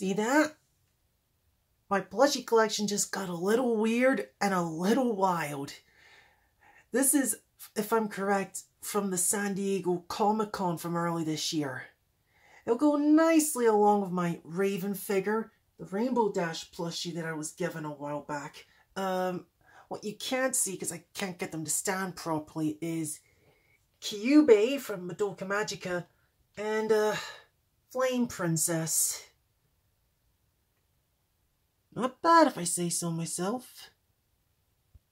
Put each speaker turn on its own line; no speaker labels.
See that? My plushie collection just got a little weird and a little wild. This is, if I'm correct, from the San Diego Comic-Con from early this year. It'll go nicely along with my Raven figure, the Rainbow Dash plushie that I was given a while back. What you can't see, because I can't get them to stand properly, is Kyubey from Madoka Magica and Flame Princess. Not bad if I say so myself.